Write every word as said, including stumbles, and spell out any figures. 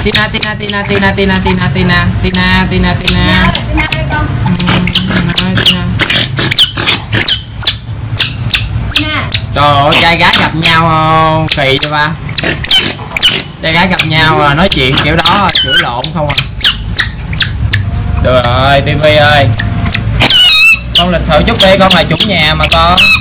Tina Tina Tina Tina Tina Tina Tina Tina Tina Tina. Trời ơi, trai gái gặp nhau không? Kỳ vậy ba. Trai gái gặp nhau à, nói chuyện kiểu đó chửi lộn không à. Được rồi, Tivi ơi. Con lịch sự chút đi, con là chủ nhà mà con.